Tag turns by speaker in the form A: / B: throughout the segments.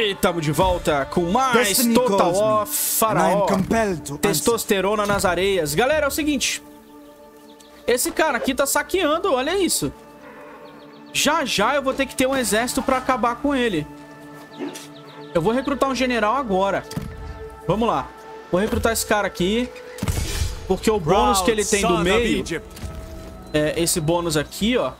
A: E tamo de volta com mais Total War Faraó. Testosterona nas areias. Galera, é o seguinte. Esse cara aqui tá saqueando, olha isso. Já já eu vou ter que ter um exército pra acabar com ele. Eu vou recrutar um general agora. Vamos lá. Vou recrutar esse cara aqui. Porque o bônus que ele tem do meio... esse bônus aqui, ó.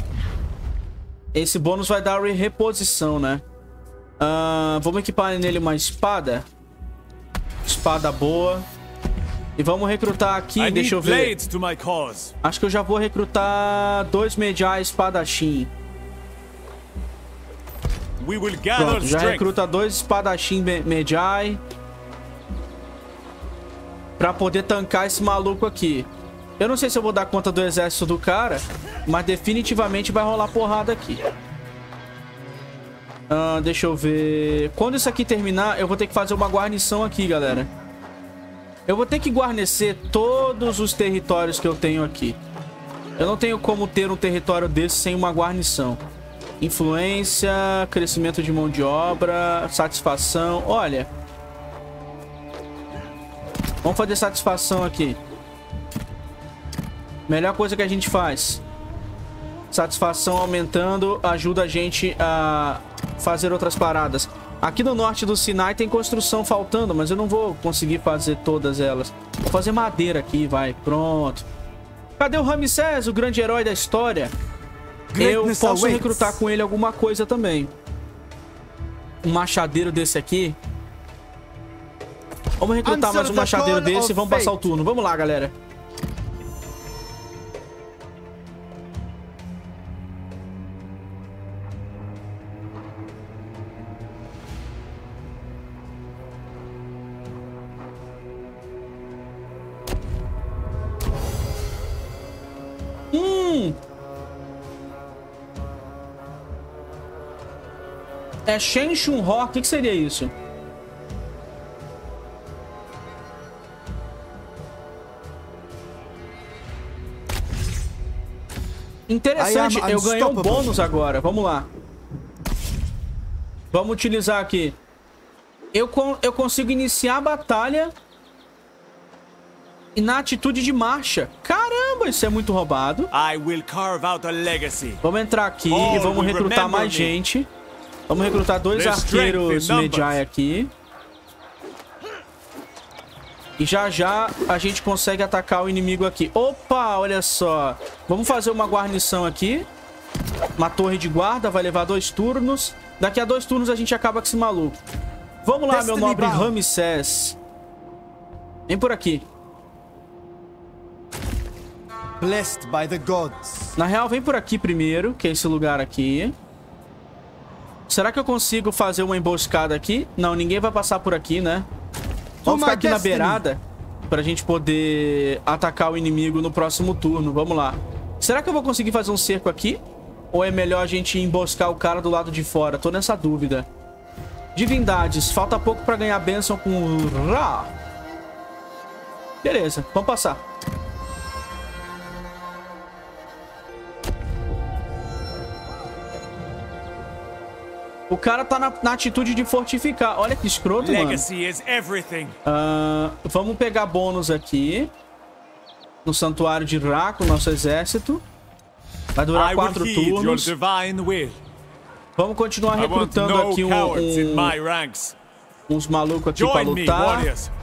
A: Esse bônus vai dar reposição, né? Vamos equipar nele uma espada. Espada boa. E vamos recrutar aqui, deixa eu ver. Acho que eu já vou recrutar 2 Medjay espadachim. Pronto, já recruta 2 espadachim Medjay. Pra poder tancar esse maluco aqui. Eu não sei se eu vou dar conta do exército do cara, mas definitivamente vai rolar porrada aqui. Deixa eu ver... Quando isso aqui terminar, eu vou ter que fazer uma guarnição aqui, galera. Eu vou ter que guarnecer todos os territórios que eu tenho aqui. Eu não tenho como ter um território desse sem uma guarnição. Influência, crescimento de mão de obra, satisfação. Olha. Vamos fazer satisfação aqui. Melhor coisa que a gente faz. Satisfação aumentando ajuda a gente a fazer outras paradas. Aqui no norte do Sinai tem construção faltando, mas eu não vou conseguir fazer todas elas. Vou fazer madeira aqui, vai. Pronto. Cadê o Ramsés, o grande herói da história? Eu posso recrutar com ele alguma coisa também. Um machadeiro desse aqui. Vamos recrutar mais um machadeiro desse e vamos passar o turno. Vamos lá, galera. É Shen Shun Ho. O que seria isso? Interessante, eu ganhei um bônus agora. Vamos lá. Vamos utilizar aqui. Eu consigo iniciar a batalha e na atitude de marcha. Caramba, isso é muito roubado. Vamos entrar aqui e vamos recrutar mais gente. Vamos recrutar 2 arqueiros Medjay aqui. E já já a gente consegue atacar o inimigo aqui. Opa, olha só. Vamos fazer uma guarnição aqui. Uma torre de guarda, vai levar 2 turnos. Daqui a 2 turnos a gente acaba com esse maluco. Vamos lá, meu nobre Ramsés. Vem por aqui.
B: Blessed by the gods.
A: Na real, vem por aqui primeiro, que é esse lugar aqui. Será que eu consigo fazer uma emboscada aqui? Não, ninguém vai passar por aqui, né? Vamos ficar aqui na beirada pra gente poder atacar o inimigo no próximo turno. Vamos lá. Será que eu vou conseguir fazer um cerco aqui? Ou é melhor a gente emboscar o cara do lado de fora? Tô nessa dúvida. Divindades. Falta pouco pra ganhar a bênção com o Ra. Beleza, vamos passar. O cara tá na atitude de fortificar. Olha que escroto, mano. Vamos pegar bônus aqui. No Santuário de Ra, com o nosso exército. Vai durar 4 turnos. Vamos continuar recrutando aqui uns malucos aqui pra lutar.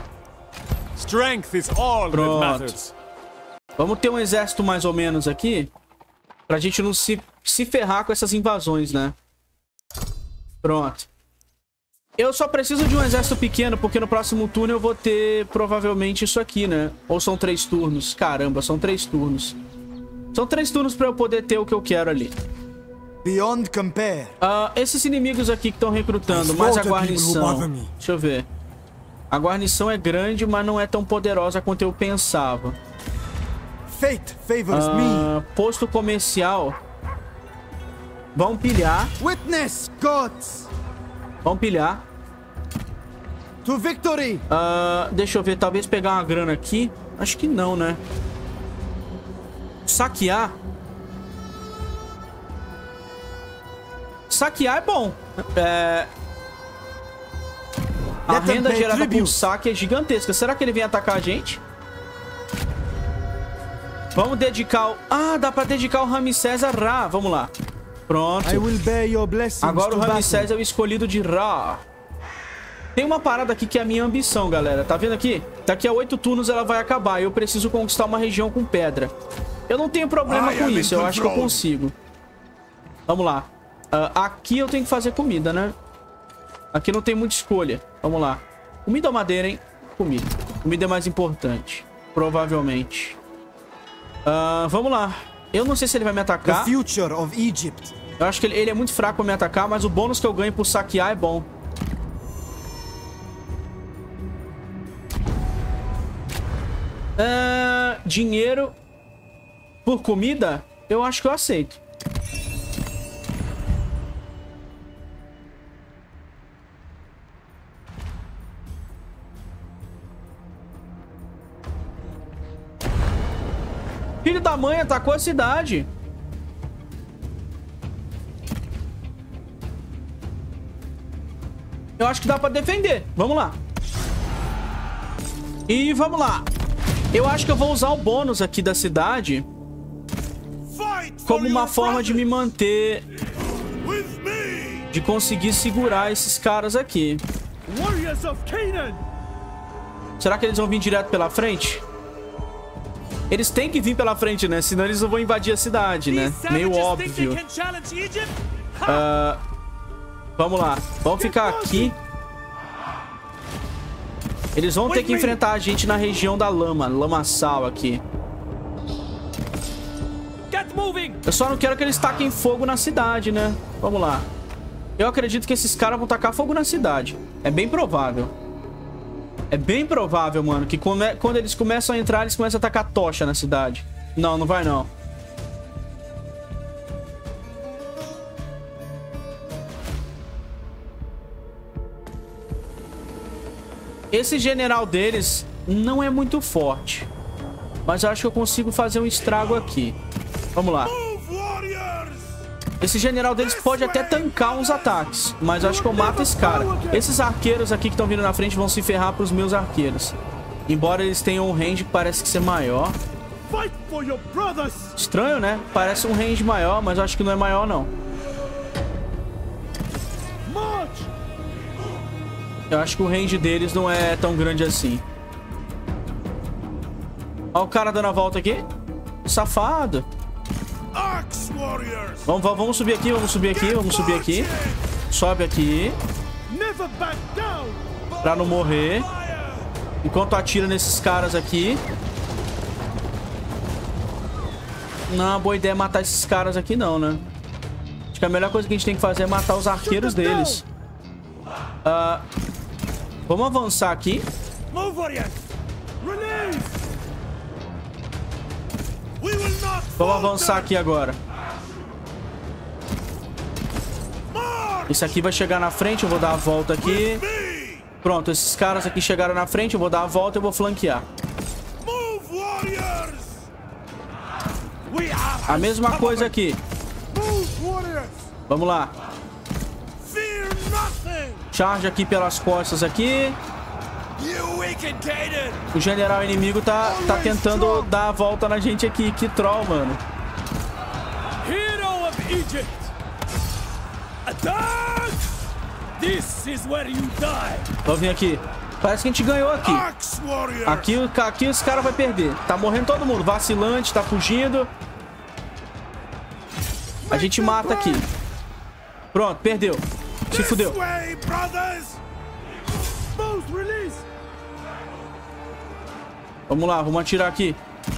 A: Pronto. Vamos ter um exército mais ou menos aqui. Pra gente não se ferrar com essas invasões, né? Pronto. Eu só preciso de um exército pequeno, porque no próximo turno eu vou ter provavelmente isso aqui, né? Ou são 3 turnos? Caramba, são 3 turnos. São 3 turnos pra eu poder ter o que eu quero ali.
B: Beyond compare.
A: Esses inimigos aqui que estão recrutando, mais a guarnição. Deixa eu ver. A guarnição é grande, mas não é tão poderosa quanto eu pensava.
B: Fate favors me.
A: Posto comercial. Vamos pilhar.
B: Witness, gods.
A: Vamos pilhar.
B: To victory.
A: Deixa eu ver, talvez pegar uma grana aqui. Acho que não, né? Saquear. Saquear é bom. A renda gerada por saque é gigantesca. Será que ele vem atacar a gente? Vamos dedicar o... Ah, dá pra dedicar o Ramsés a Ra. Vamos lá. Pronto. Agora o Ramsés é o escolhido de Ra. Tem uma parada aqui que é a minha ambição, galera. Tá vendo aqui? Daqui a 8 turnos ela vai acabar. Eu preciso conquistar uma região com pedra. Eu não tenho problema com isso. Eu acho que eu consigo. Vamos lá. Aqui eu tenho que fazer comida, né? Aqui não tem muita escolha. Vamos lá. Comida ou madeira, hein? Comida. Comida é mais importante. Provavelmente. Vamos lá. Eu não sei se ele vai me atacar. Eu acho que ele é muito fraco pra me atacar, mas o bônus que eu ganho por saquear é bom. Dinheiro por comida? Eu acho que eu aceito. Filho da mãe atacou a cidade. Eu acho que dá pra defender. Vamos lá. E vamos lá. Eu acho que eu vou usar o bônus aqui da cidade como uma forma de me manter, de conseguir segurar esses caras aqui. Será que eles vão vir direto pela frente? Eles têm que vir pela frente, né? Senão eles não vão invadir a cidade, né? Meio óbvio. Vamos lá. Vamos ficar aqui. Eles vão ter que enfrentar a gente na região da lamaçal aqui. Eu só não quero que eles taquem fogo na cidade, né? Vamos lá. Eu acredito que esses caras vão tacar fogo na cidade. É bem provável. É bem provável, mano, que quando eles começam a entrar, eles começam a tacar tocha na cidade. Não, não vai não. Esse general deles não é muito forte. Mas eu acho que eu consigo fazer um estrago aqui. Vamos lá. Esse general deles pode até tancar uns ataques, mas eu acho que eu mato esse cara. Esses arqueiros aqui que estão vindo na frente vão se ferrar pros meus arqueiros. Embora eles tenham um range que parece que ser maior. Estranho, né? Parece um range maior, mas eu acho que não é maior, não. Eu acho que o range deles não é tão grande assim. Olha o cara dando a volta aqui. Safado. Vamos subir aqui, vamos subir aqui, vamos subir aqui. Sobe aqui. Pra não morrer. Enquanto atira nesses caras aqui. Não, boa ideia é matar esses caras aqui não, né? Acho que a melhor coisa que a gente tem que fazer é matar os arqueiros deles. Vamos avançar aqui. Vamos avançar aqui agora. Esse aqui vai chegar na frente, eu vou dar a volta aqui. Pronto, esses caras aqui chegaram na frente, eu vou dar a volta e eu vou flanquear. A mesma coisa aqui. Vamos lá. Charge aqui pelas costas aqui. O general inimigo tá tentando dar a volta na gente aqui. Que troll, mano. Vamos vir aqui. Parece que a gente ganhou aqui. Aqui esse cara vai perder. Tá morrendo todo mundo. Vacilante, tá fugindo. A gente mata aqui. Pronto, perdeu. Se fudeu. Vamos lá, vamos atirar aqui.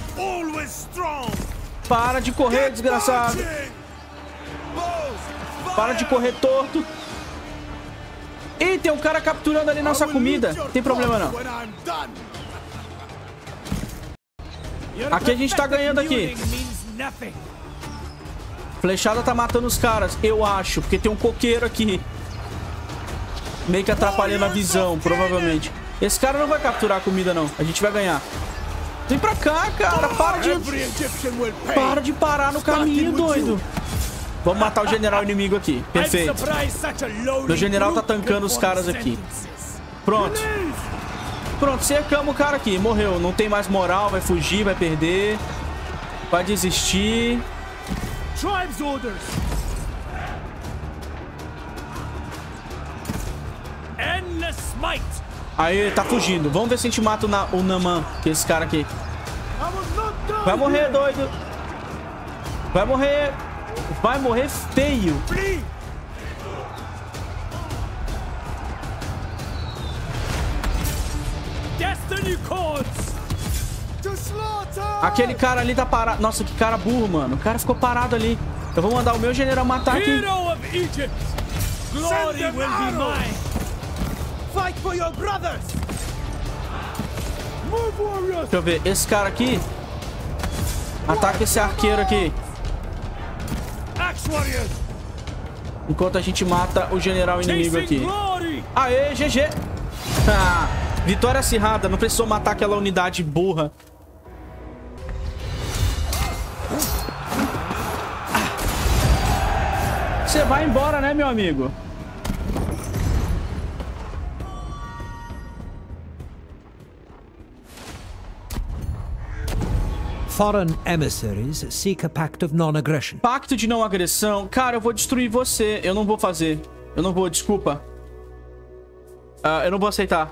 A: Para de correr, desgraçado. Para de correr torto. Ih, tem um cara capturando ali nossa comida. Não tem problema não. Aqui a gente tá ganhando aqui. Flechada tá matando os caras, eu acho. Porque tem um coqueiro aqui. Meio que atrapalhando a visão, provavelmente. Esse cara não vai capturar a comida, não. A gente vai ganhar. Vem pra cá, cara. Para de parar no caminho, doido. Vamos matar o general inimigo aqui. Perfeito. Meu general tá tancando os caras aqui. Pronto. Pronto, cercamos o cara aqui. Morreu. Não tem mais moral. Vai fugir, vai perder. Vai desistir.
C: Tribe's orders. Endless smite.
A: Aí, tá fugindo. Vamos ver se a gente mata o Naman, que é esse cara aqui. Vai morrer, doido. Vai morrer. Vai morrer feio. Aquele cara ali tá parado. Nossa, que cara burro, mano. O cara ficou parado ali. Eu vou mandar o meu general matar aqui.
C: Glory will be mine. Fight for your brothers. Move, warriors.
A: Deixa eu ver. Esse cara aqui. Ataca esse arqueiro aqui.
C: Axe warriors.
A: Enquanto a gente mata o general inimigo aqui. Aê, GG. Vitória acirrada. Não precisou matar aquela unidade burra. Você vai embora, né, meu amigo?
D: Foreign emissaries seek a pact of non-aggression.
A: Pacto de não agressão. Cara, eu vou destruir você. Eu não vou fazer. Eu não vou, desculpa. Eu não vou aceitar.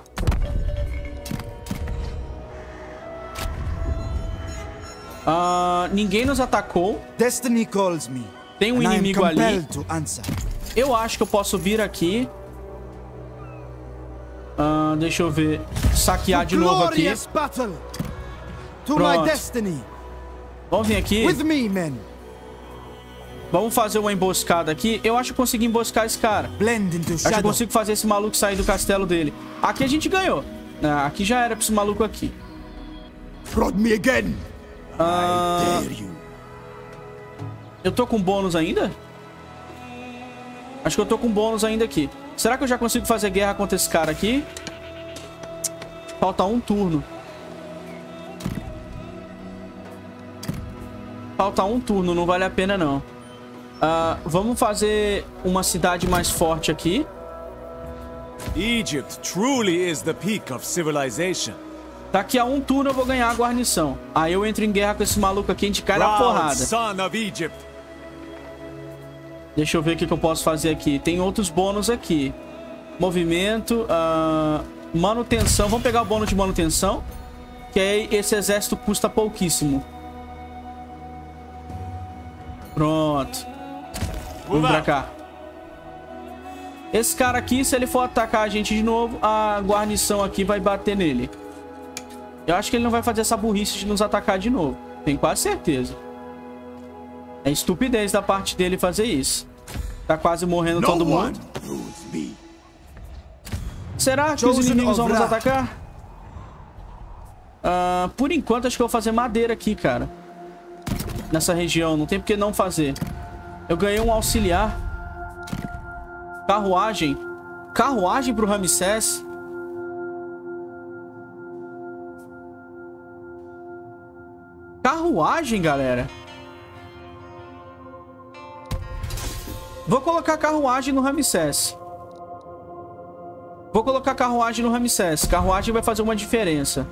A: Ninguém nos atacou.
B: Destiny calls me.
A: Tem um inimigo ali. Eu acho que eu posso vir aqui. Deixa eu ver. Saquear de novo aqui. Pronto. Vamos vir aqui. Vamos fazer uma emboscada aqui. Eu acho que consegui emboscar esse cara. Acho que eu consigo fazer esse maluco sair do castelo dele. Aqui a gente ganhou. Aqui já era pra esse maluco aqui. Eu tô com bônus ainda? Acho que eu tô com bônus ainda aqui. Será que eu já consigo fazer guerra contra esse cara aqui? Falta um turno. Falta um turno, não vale a pena não. Vamos fazer uma cidade mais forte aqui.
C: Egypt truly is the peak of civilization.
A: Daqui a um turno eu vou ganhar a guarnição. Aí eu entro em guerra com esse maluco aqui, a gente cai na porrada. Deixa eu ver o que eu posso fazer aqui. Tem outros bônus aqui. Movimento, manutenção. Vamos pegar o bônus de manutenção. Que aí esse exército custa pouquíssimo. Pronto. Vamos pra cá. Esse cara aqui, se ele for atacar a gente de novo, a guarnição aqui vai bater nele. Eu acho que ele não vai fazer essa burrice de nos atacar de novo. Tenho quase certeza. É estupidez da parte dele fazer isso. Tá quase morrendo todo mundo. Será que os inimigos vão nos atacar? Por enquanto, acho que eu vou fazer madeira aqui, cara. Nessa região. Não tem por que não fazer. Eu ganhei um auxiliar. Carruagem. Carruagem pro Ramsés. Carruagem, galera. Vou colocar carruagem no Ramsés. Vou colocar carruagem no Ramsés. Carruagem vai fazer uma diferença.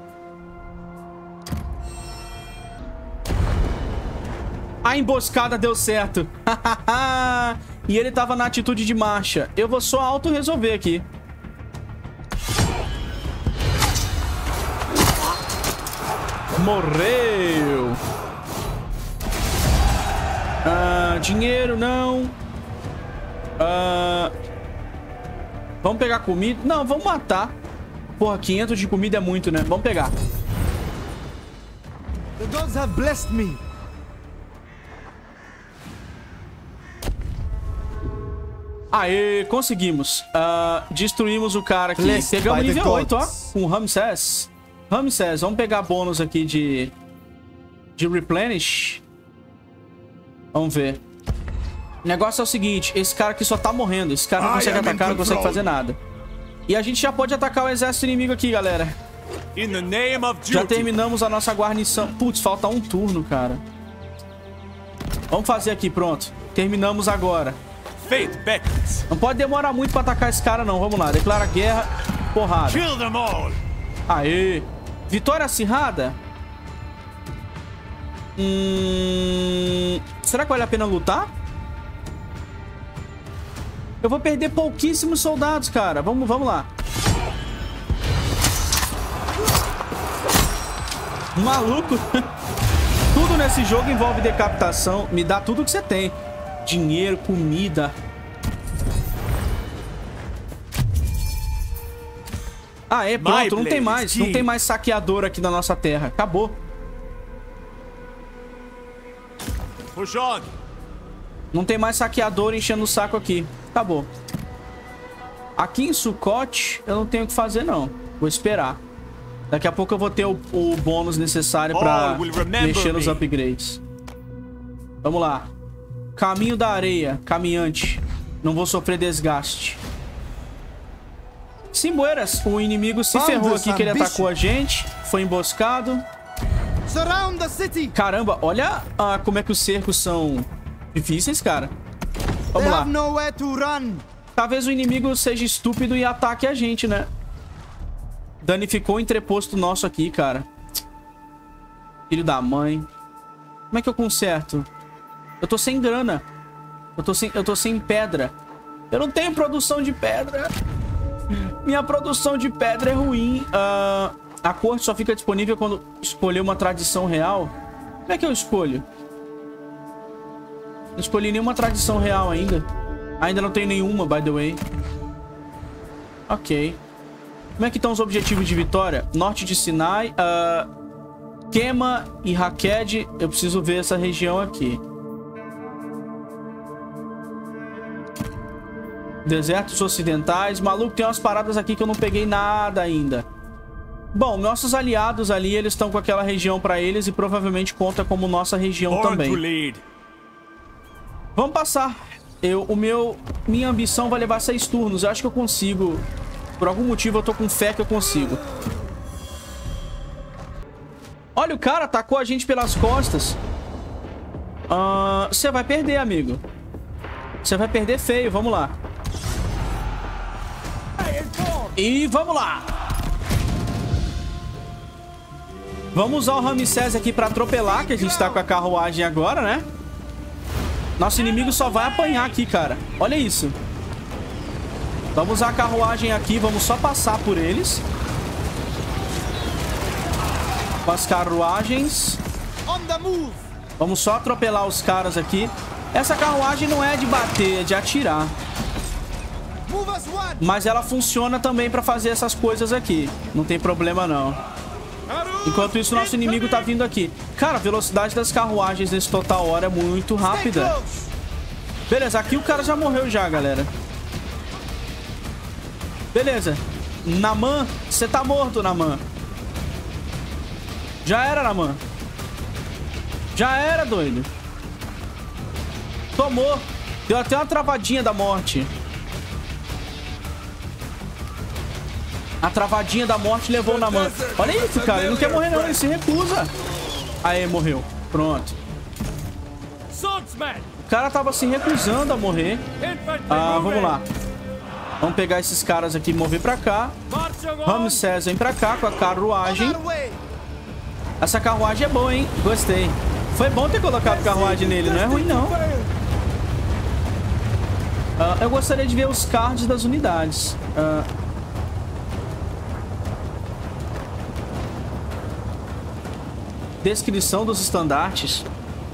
A: A emboscada deu certo. E ele tava na atitude de marcha. Eu vou só auto-resolver aqui. Morreu. Dinheiro, não. Vamos pegar comida. Não, vamos matar. Porra, 500 de comida é muito, né? Vamos pegar.
B: The gods have blessed me.
A: Aê, conseguimos. Destruímos o cara aqui. Pegamos nível 8, ó. Com o Ramsés. Ramsés, vamos pegar bônus aqui de replenish. Vamos ver. O negócio é o seguinte. Esse cara aqui só tá morrendo. Esse cara não consegue atacar, não consegue fazer nada. E a gente já pode atacar o exército inimigo aqui, galera. Já terminamos a nossa guarnição. Putz, falta um turno, cara. Vamos fazer aqui, pronto. Terminamos agora. Não pode demorar muito pra atacar esse cara, não. Vamos lá, declara guerra. porrada. Aê. Vitória acirrada? Será que vale a pena lutar? Eu vou perder pouquíssimos soldados, cara. Vamos lá. Maluco. Tudo nesse jogo envolve decapitação. Me dá tudo que você tem. Dinheiro, comida. Ah, é, pronto. Não tem mais. Não tem mais saqueador aqui na nossa terra. Acabou. Não tem mais saqueador enchendo o saco aqui. Acabou. Aqui em Sukkot, eu não tenho o que fazer, não. Vou esperar. Daqui a pouco eu vou ter o bônus necessário pra mexer nos upgrades. Vamos lá. Caminho da areia. Caminhante. Não vou sofrer desgaste. Simboeiras. O inimigo se ferrou aqui que ele atacou a gente. Foi emboscado. Caramba, olha como é que os cercos são difíceis, cara. Vamos lá. Talvez o inimigo seja estúpido e ataque a gente, né? Danificou o entreposto nosso aqui, cara. Filho da mãe. Como é que eu conserto? Eu tô sem grana. Eu tô sem pedra. Eu não tenho produção de pedra. Minha produção de pedra é ruim. A corte só fica disponível quando escolher uma tradição real. Como é que eu escolho? Não escolhi nenhuma tradição real ainda. Ainda não tenho nenhuma, by the way. Ok. Como é que estão os objetivos de vitória? Norte de Sinai, Kema e Haked. Eu preciso ver essa região aqui. Desertos ocidentais. Maluco, tem umas paradas aqui que eu não peguei nada ainda. Bom, nossos aliados ali, eles estão com aquela região pra eles e provavelmente conta como nossa região também. Vamos passar. Minha ambição vai levar 6 turnos. Eu acho que eu consigo. Por algum motivo eu tô com fé que eu consigo. Olha, o cara atacou a gente pelas costas. Você vai perder, amigo. Você vai perder feio. Vamos lá. E vamos lá. Vamos usar o Ramsés aqui pra atropelar, que a gente tá com a carruagem agora, né? Nosso inimigo só vai apanhar aqui, cara. Olha isso. Vamos usar a carruagem aqui. Vamos só passar por eles. Com as carruagens. Vamos só atropelar os caras aqui. Essa carruagem não é de bater, é de atirar. Mas ela funciona também pra fazer essas coisas aqui. Não tem problema, não. Enquanto isso, nosso inimigo tá vindo aqui. Cara, a velocidade das carruagens nesse total hora é muito rápida. Beleza, aqui o cara já morreu já, galera. Beleza. Naman, você tá morto, Naman. Já era, Naman. Já era, doido. Tomou. Deu até uma travadinha da morte. A travadinha da morte levou o Naman. Olha isso, cara. Ele não quer morrer, não. Ele se recusa. Aí, morreu. Pronto. O cara tava se recusando a morrer. Vamos lá. Vamos pegar esses caras aqui e mover pra cá. Ramsés vem pra cá com a carruagem. Essa carruagem é boa, hein? Gostei. Foi bom ter colocado carruagem nele. Não é ruim, não. Eu gostaria de ver os cards das unidades. Descrição dos estandartes.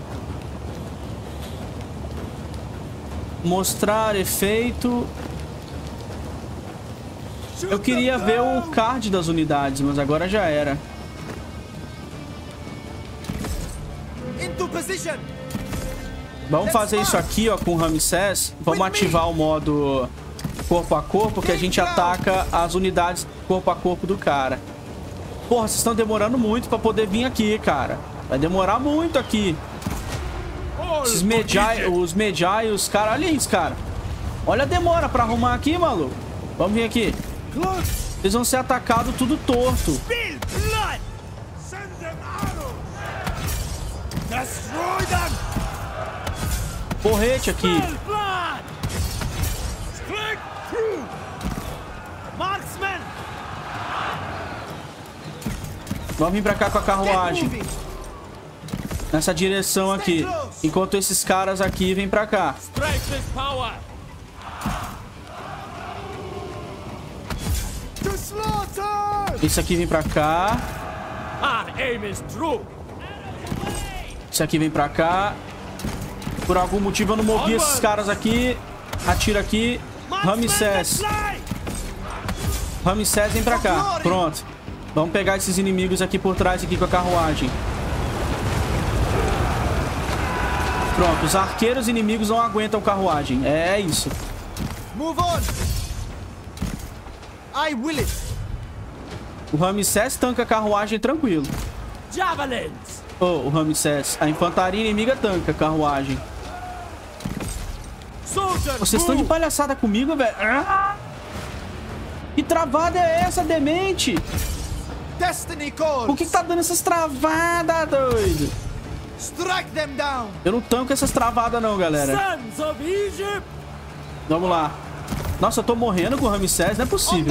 A: Mostrar efeito. Eu queria ver o card das unidades, mas agora já era. Vamos fazer isso aqui, ó, com o Ramsés. Vamos ativar o modo corpo a corpo, que a gente ataca as unidades corpo a corpo do cara. Porra, vocês estão demorando muito pra poder vir aqui, cara. Vai demorar muito aqui. Esses os Medjai, os caras... Olha isso, cara. Olha a demora pra arrumar aqui, maluco. Vamos vir aqui. Eles vão ser atacados tudo torto. Porrete aqui. Vamos vir pra cá com a carruagem. Nessa direção aqui. Enquanto esses caras aqui vêm pra cá. Esse aqui vem pra cá. Esse aqui vem pra cá. Por algum motivo eu não movi esses caras aqui. Atira aqui. Ramsés. Ramsés vem pra cá. Pronto. Vamos pegar esses inimigos aqui por trás aqui com a carruagem. Pronto, os arqueiros inimigos não aguentam carruagem. É isso.
B: Move on. I will it.
A: O Ramsés tanca a carruagem tranquilo.
C: Javelins.
A: Oh, o Ramsés. A infantaria inimiga tanca a carruagem. Vocês estão de palhaçada comigo, velho? Ah! Que travada é essa, demente?
B: Destiny calls.
A: Por que tá dando essas travadas, doido?
B: Strike them down.
A: Eu não tanco essas travadas não, galera. Vamos lá. Nossa, eu tô morrendo com o Ramsés, não é possível.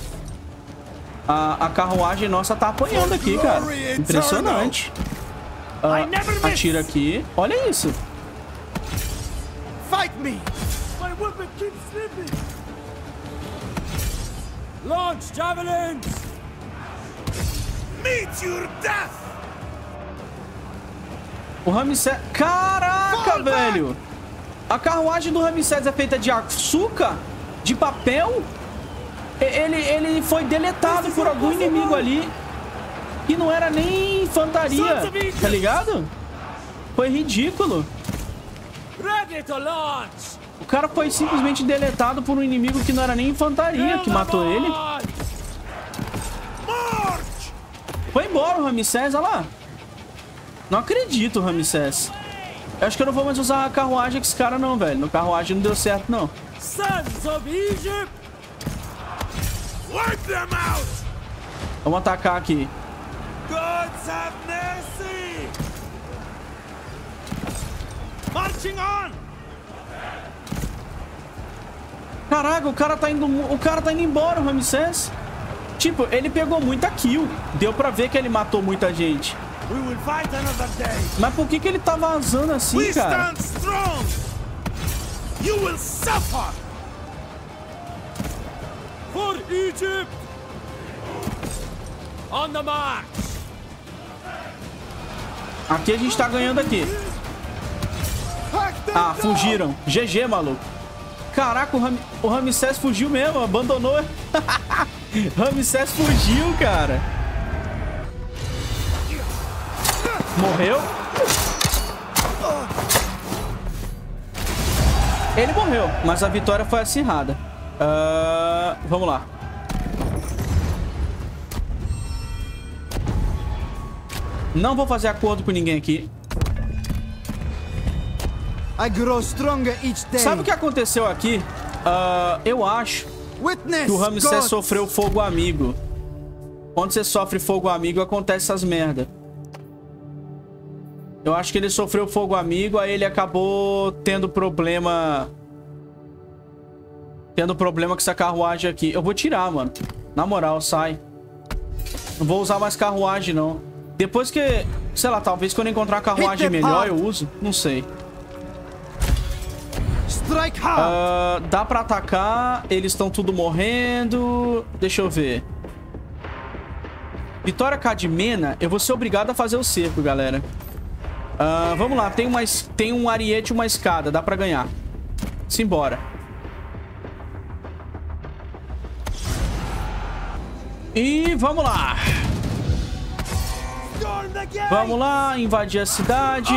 A: A carruagem nossa tá apanhando aqui, cara. Impressionante. Atira aqui. Olha isso.
B: Fight me.
C: My weapon keeps slipping. Launch javelins.
B: Meet your death.
A: O Ramsés... Caraca, velho. A carruagem do Ramsés é feita de açúcar? De papel? Ele foi deletado por algum inimigo ali. E não era nem infantaria. Tá ligado? Foi ridículo. O cara foi simplesmente deletado por um inimigo que não era nem infantaria que matou ele. Foi embora o Ramsés, olha lá. Não acredito, Ramsés. Eu acho que eu não vou mais usar a carruagem com esse cara não, velho. No carruagem não deu certo, não. Vamos atacar aqui. Caraca, o cara tá indo embora, o Ramsés. Tipo, ele pegou muita kill. Deu pra ver que ele matou muita gente. Mas por que ele tá vazando assim, cara?
C: For Egypt. On the march.
A: Aqui a gente tá ganhando aqui. Ah, fugiram. GG, maluco. Caraca, o Ramsés fugiu mesmo, abandonou. Ramsés fugiu, cara. Morreu. Ele morreu, mas a vitória foi acirrada. Vamos lá. Não vou fazer acordo com ninguém aqui.
B: I grow stronger each day.
A: Sabe o que aconteceu aqui? Eu acho que o Ramsés sofreu fogo amigo. Quando você sofre fogo amigo, acontece essas merda. Eu acho que ele sofreu fogo amigo, aí ele acabou tendo problema... com essa carruagem aqui. Eu vou tirar, mano. Na moral, sai. Não vou usar mais carruagem, não. Depois que... Sei lá, talvez quando eu encontrar uma carruagem melhor, eu uso. Não sei. Dá pra atacar. Eles estão tudo morrendo. Deixa eu ver. Vitória Cadmena. Eu vou ser obrigado a fazer o cerco, galera. Vamos lá. Tem um ariete e uma escada. Dá pra ganhar. Simbora. E vamos lá. Vamos lá. Invadir a cidade.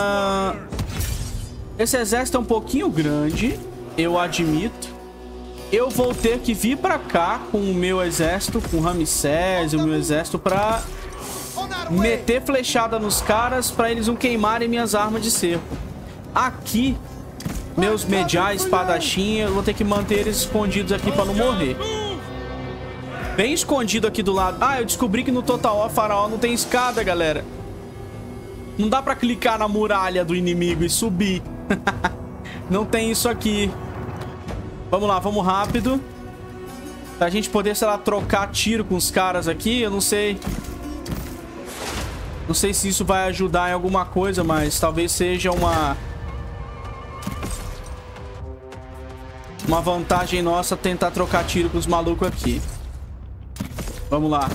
A: Esse exército é um pouquinho grande. Eu admito. Eu vou ter que vir pra cá com o meu exército. Com o Ramsés e o meu exército pra... meter flechada nos caras pra eles não queimarem minhas armas de cerco. Aqui, meus Medjay, espadachim, eu vou ter que manter eles escondidos aqui pra não morrer. Bem escondido aqui do lado. Ah, eu descobri que no Total War Faraó não tem escada, galera. Não dá pra clicar na muralha do inimigo e subir. Não tem isso aqui. Vamos lá, vamos rápido. Pra gente poder, sei lá, trocar tiro com os caras aqui, eu não sei. Não sei se isso vai ajudar em alguma coisa, mas talvez seja uma vantagem nossa tentar trocar tiro com os malucos aqui. Vamos lá.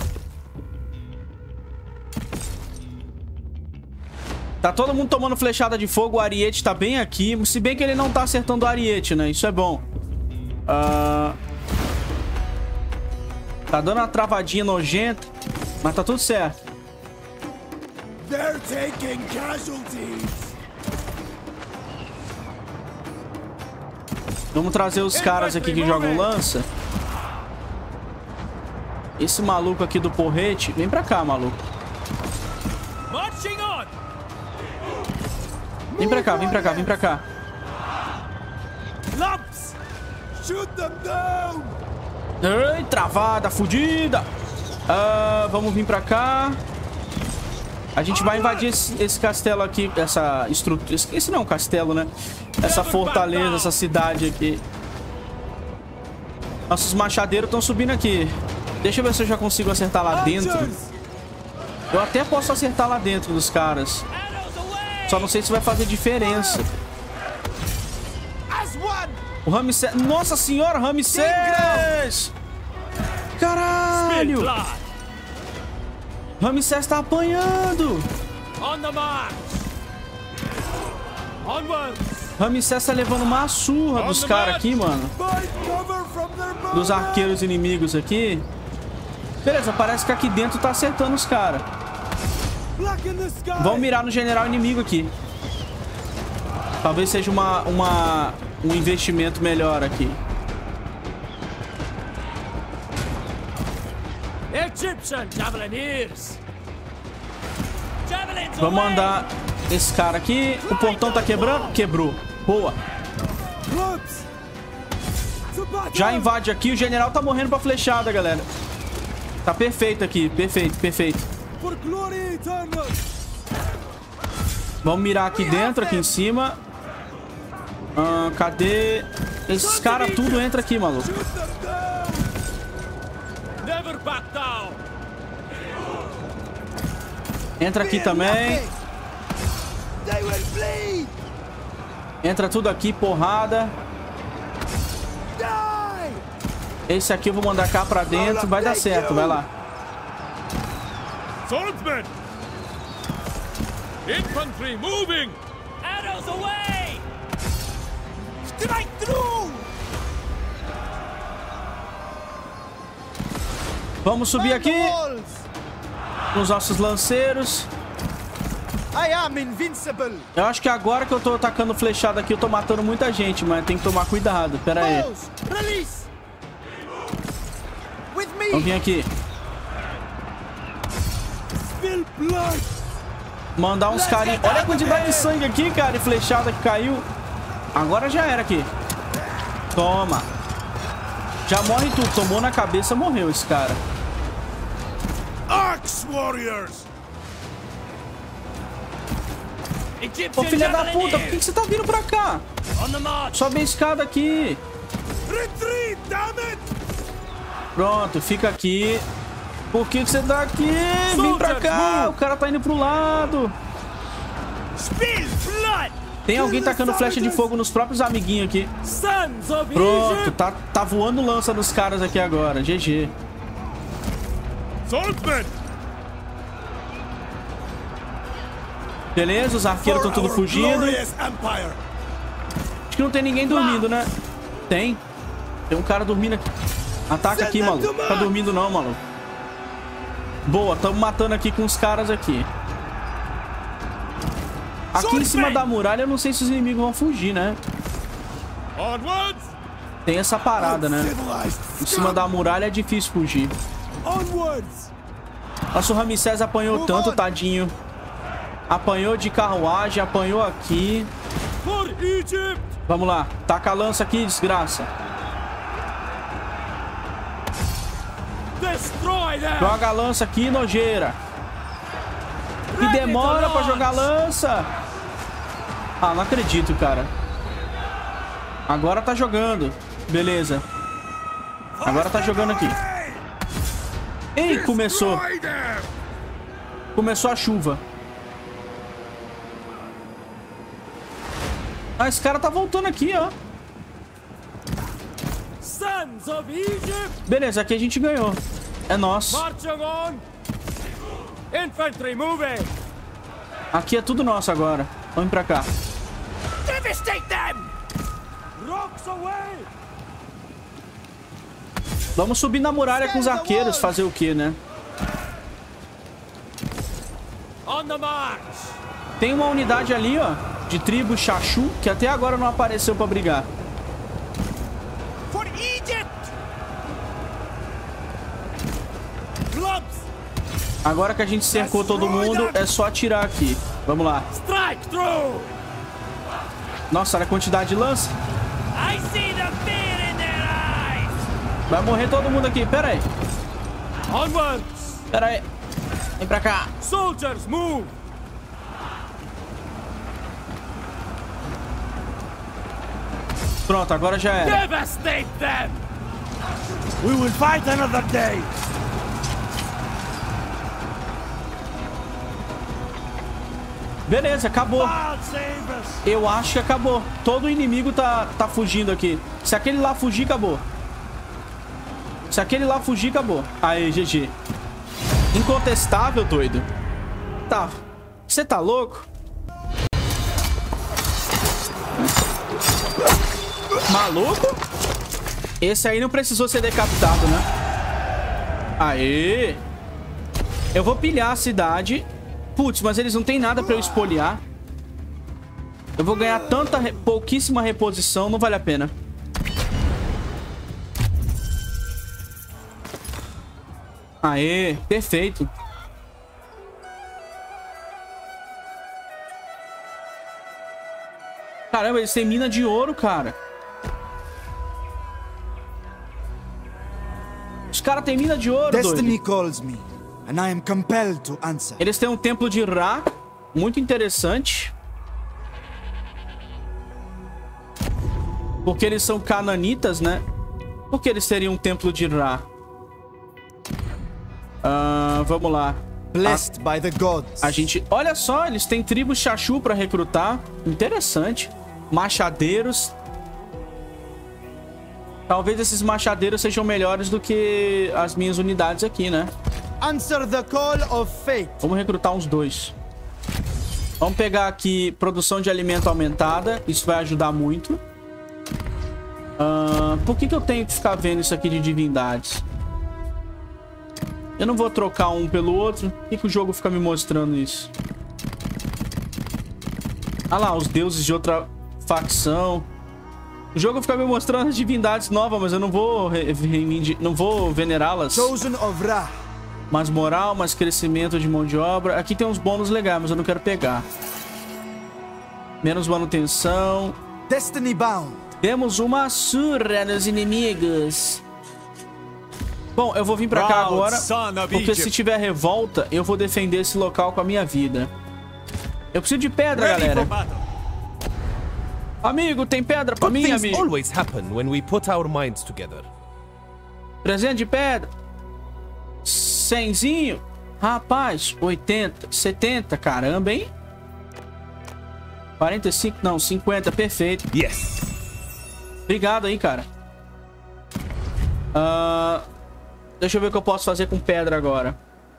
A: Tá todo mundo tomando flechada de fogo. O ariete tá bem aqui. Se bem que ele não tá acertando o ariete, né? Isso é bom. Tá dando uma travadinha nojenta. Mas tá tudo certo.
B: They're taking casualties.
A: Vamos trazer os caras aqui que jogam lança. Esse maluco aqui do porrete. Vem pra cá, maluco. Vem pra cá, vem pra cá, vem pra cá.
B: Shoot them down.
A: Ei, travada, fudida. Vamos vir pra cá. A gente vai invadir esse castelo aqui. Essa estrutura. Esse não é um castelo, né? Essa fortaleza, essa cidade aqui. Nossos machadeiros estão subindo aqui. Deixa eu ver se eu já consigo acertar lá dentro. Eu até posso acertar lá dentro dos caras. Só não sei se vai fazer diferença. O Ramsés... Nossa senhora, Ramsés! Caralho! Ramsés tá apanhando! Ramsés tá levando uma surra dos caras aqui, mano. Dos arqueiros inimigos aqui. Beleza, parece que aqui dentro tá acertando os caras. Vamos mirar no general inimigo aqui. Talvez seja um investimento melhor aqui. Vamos mandar esse cara aqui. O portão tá quebrando? Quebrou. Boa. Já invade aqui. O general tá morrendo pra flechada, galera. Tá perfeito aqui. Perfeito, perfeito. Vamos mirar aqui dentro, aqui em cima. Cadê? Esses caras tudo entra aqui, maluco. Entra aqui também. Entra tudo aqui, porrada. Esse aqui eu vou mandar cá pra dentro. Vai dar certo, vai lá.
E: Swordsman! Infantry moving! Arrows away! Strike through!
A: Vamos subir aqui. Com os nossos lanceiros.
B: I am invincible.
A: Eu acho que agora que eu tô atacando flechada aqui, eu tô matando muita gente, mas tem que tomar cuidado. Pera aí. Vamos vir aqui. Mandar uns carinhos. Olha a quantidade de sangue aqui, cara. E flechada que caiu. Agora já era aqui. Toma. Já morre tudo. Tomou na cabeça, morreu esse cara.
E: Axe Warriors!
A: Ô, filha da puta, por que você tá vindo pra cá? Sobe a escada aqui.
E: Retreat, damn it!
A: Pronto, fica aqui. Por que você tá aqui? Vem pra cá. O cara tá indo pro lado. Tem alguém tacando flecha de fogo nos próprios amiguinhos aqui. Pronto, tá voando lança nos caras aqui agora. GG.
E: Swordsman!
A: Beleza, os arqueiros estão tudo fugindo. Acho que não tem ninguém dormindo, né? Tem. Tem um cara dormindo aqui. Ataca aqui, maluco. Não tá dormindo não, maluco. Boa, estamos matando aqui com os caras aqui. Aqui em cima da muralha, eu não sei se os inimigos vão fugir, né? Tem essa parada, né? Em cima da muralha é difícil fugir. Nossa, o Ramsés apanhou tanto, tadinho. Apanhou de carruagem, apanhou aqui. Vamos lá. Taca a lança aqui, desgraça. Joga a lança aqui, nojeira. E demora pra jogar a lança. Ah, não acredito, cara. Agora tá jogando. Beleza. Agora tá jogando aqui. Ei, começou. Começou a chuva. Ah, esse cara tá voltando aqui, ó.
E: Sons of Egypt!
A: Beleza, aqui a gente ganhou. É nosso.
E: Marching on! Infantry moving!
A: Aqui é tudo nosso agora. Vamos pra cá.
E: Devastate them! Rocks away!
A: Vamos subir na muralha com os arqueiros. Fazer o quê, né?
E: On the march!
A: Tem uma unidade ali, ó, de tribo Chachu, que até agora não apareceu pra brigar.
E: For Egypt! Clubs!
A: Agora que a gente cercou todo mundo, é só atirar aqui. Vamos lá.
E: Strike through!
A: Nossa, olha a quantidade de lança.
E: I see the fear in their eyes!
A: Vai morrer todo mundo aqui. Pera aí.
E: Onwards!
A: Pera aí. Vem pra cá.
E: Soldiers, move!
A: Pronto, agora já era.
E: Devastate them!
B: We will fight another day.
A: Beleza, acabou.
B: God save us.
A: Eu acho que acabou. Todo inimigo tá fugindo aqui. Se aquele lá fugir, acabou. Se aquele lá fugir, acabou. Aí, GG. Incontestável, doido. Tá. Você tá louco? Maluco? Esse aí não precisou ser decapitado, né? Aê! Eu vou pilhar a cidade. Putz, mas eles não tem nada pra eu espoliar. Eu vou ganhar pouquíssima reposição. Não vale a pena. Aê, perfeito. Caramba, eles têm mina de ouro, cara. Os caras têm mina de ouro,
B: Destiny
A: doido.
B: calls me, and I am compelled to answer.
A: Eles têm um templo de Ra. Muito interessante. Porque eles são cananitas, né? Por que eles teriam um templo de Ra? Vamos lá.
B: Blessed by the gods.
A: A gente... Olha só, eles têm tribos Chachu pra recrutar. Interessante. Machadeiros. Talvez esses machadeiros sejam melhores do que as minhas unidades aqui, né?
B: Answer the call of fate.
A: Vamos recrutar uns dois. Vamos pegar aqui produção de alimento aumentada. Isso vai ajudar muito. Por que eu tenho que ficar vendo isso aqui de divindades? Eu não vou trocar um pelo outro. Por que o jogo fica me mostrando isso? Ah lá, os deuses de outra facção. O jogo fica me mostrando as divindades novas, mas eu não vou venerá-las.
B: Chosen of Ra.
A: Mais moral, mais crescimento de mão de obra. Aqui tem uns bônus legais, mas eu não quero pegar. Menos manutenção.
B: Destiny bound.
A: Temos uma surra nos inimigos. Bom, eu vou vir pra cá agora, porque se tiver revolta, eu vou defender esse local com a minha vida. Eu preciso de pedra, galera. Amigo, tem pedra pra mim, amigo?
F: Always happen when we put our minds together.
A: Presente de pedra. 100zinho. Rapaz, 80, 70, caramba, hein? 45, não, 50, perfeito.
F: Yes.
A: Obrigado aí, cara. Deixa eu ver o que eu posso fazer com pedra agora.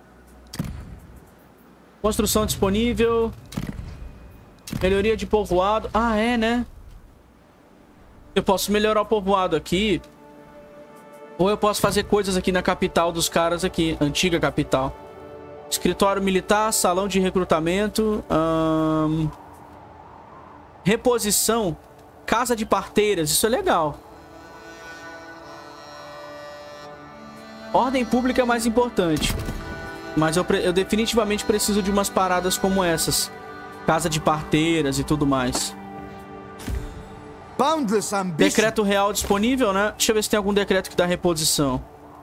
A: Construção disponível. Melhoria de povoado. Ah, é, né? Eu posso melhorar o povoado aqui. Ou eu posso fazer coisas aqui na capital dos caras aqui. Antiga capital. Escritório militar, salão de recrutamento. Reposição. Casa de parteiras. Isso é legal. Ordem pública é mais importante. Mas eu definitivamente preciso de umas paradas como essas. Casa de parteiras e tudo mais.
B: Boundless ambition.
A: Decreto real disponível, né? Deixa eu ver se tem algum decreto que dá reposição.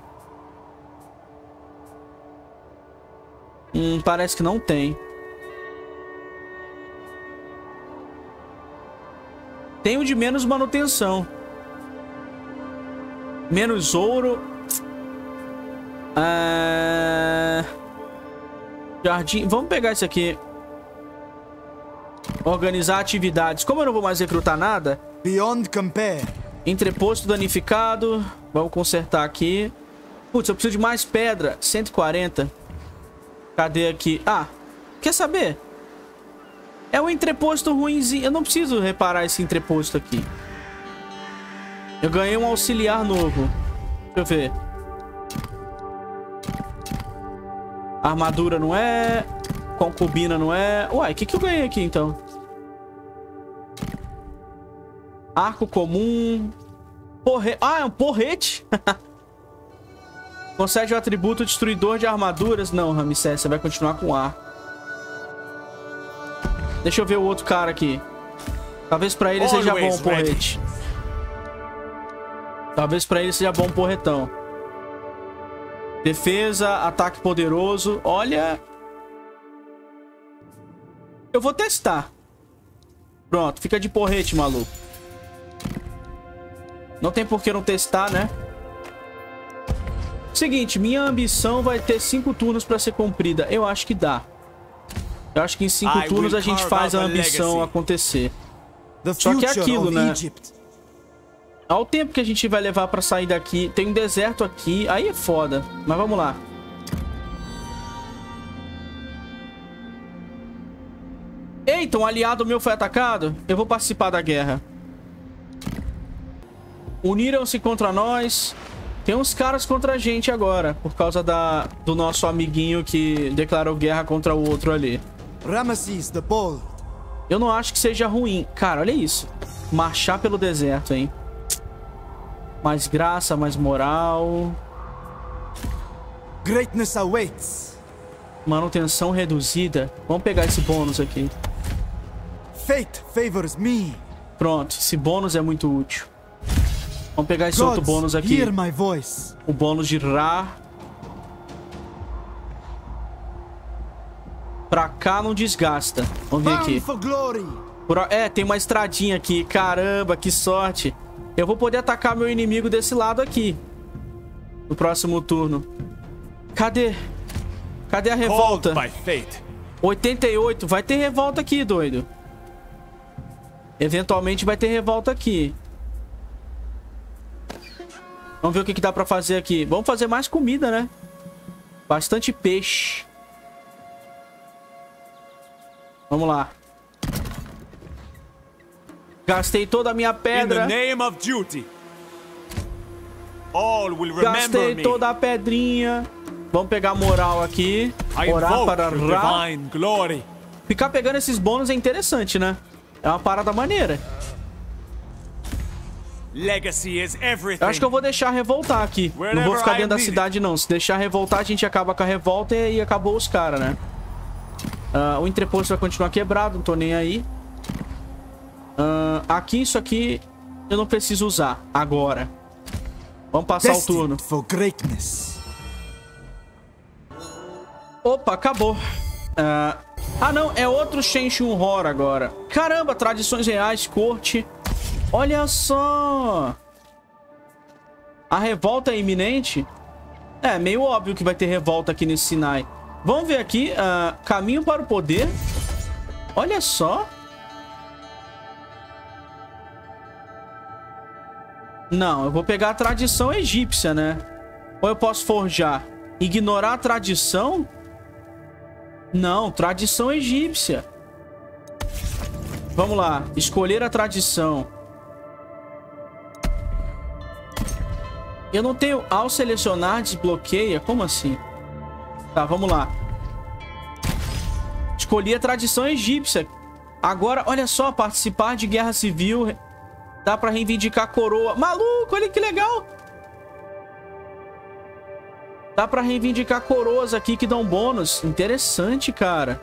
A: Parece que não tem. Tem o de menos manutenção. Menos ouro. Jardim. Vamos pegar isso aqui. Organizar atividades. Como eu não vou mais recrutar nada...
B: Beyond compare.
A: Entreposto danificado. Vamos consertar aqui. Putz, eu preciso de mais pedra. 140. Cadê aqui? Ah, quer saber? É um entreposto ruinzinho. Eu não preciso reparar esse entreposto aqui. Eu ganhei um auxiliar novo. Deixa eu ver. Armadura não é. Concubina não é. Uai, o que eu ganhei aqui então? Arco comum. Ah, é um porrete. Concede o atributo destruidor de armaduras. Não, Ramsés, você vai continuar com ar. Deixa eu ver o outro cara aqui. Talvez pra ele seja bom o porrete. Talvez pra ele seja bom o porretão. Defesa, ataque poderoso. Olha... Eu vou testar. Pronto, fica de porrete, maluco. Não tem por que não testar, né? Seguinte, minha ambição vai ter 5 turnos pra ser cumprida. Eu acho que dá. Eu acho que em 5 turnos a gente faz a ambição acontecer. Só que é aquilo, né? Olha o tempo que a gente vai levar pra sair daqui. Tem um deserto aqui. Aí é foda. Mas vamos lá. Eita, um aliado meu foi atacado. Eu vou participar da guerra. Uniram-se contra nós. Tem uns caras contra a gente agora. Por causa do nosso amiguinho que declarou guerra contra o outro ali.
B: Ramesses the Bold.
A: Eu não acho que seja ruim. Cara, olha isso. Marchar pelo deserto, hein? Mais graça, mais moral.
B: Greatness awaits.
A: Manutenção reduzida. Vamos pegar esse bônus aqui.
B: Fate favors me.
A: Pronto, esse bônus é muito útil. Vamos pegar esse outro bônus aqui.
B: Hear my voice.
A: O bônus de Ra. Pra cá não desgasta. Vamos ver aqui. Tem uma estradinha aqui. Caramba, que sorte. Eu vou poder atacar meu inimigo desse lado aqui. No próximo turno. Cadê? Cadê a revolta? 88. Vai ter revolta aqui, doido. Eventualmente vai ter revolta aqui. Vamos ver o que dá pra fazer aqui. Vamos fazer mais comida, né? Bastante peixe. Vamos lá. Gastei toda a minha pedra. Gastei toda a pedrinha. Vamos pegar moral aqui. Orar para Ra. Ficar pegando esses bônus é interessante, né? É uma parada maneira. Eu acho que eu vou deixar revoltar aqui. Não vou ficar dentro da cidade, não. Se deixar revoltar, a gente acaba com a revolta e acabou os caras, né? O entreposto vai continuar quebrado, não tô nem aí. Aqui, isso aqui eu não preciso usar agora. Vamos passar o turno. Opa, acabou. Não, é outro Shenshun Hor agora. Caramba, tradições reais, corte. Olha só. A revolta é iminente? É, meio óbvio que vai ter revolta aqui nesse Sinai. Vamos ver aqui. Caminho para o poder. Olha só. Não, eu vou pegar a tradição egípcia, né? Ou eu posso forjar? Ignorar a tradição? Não, tradição egípcia. Vamos lá. Escolher a tradição. Eu não tenho... Ao selecionar, desbloqueia? Como assim? Tá, vamos lá. Escolhi a tradição egípcia. Agora, olha só. Participar de guerra civil. Dá pra reivindicar a coroa. Maluco, olha que legal. Dá pra reivindicar coroas aqui que dão bônus. Interessante, cara.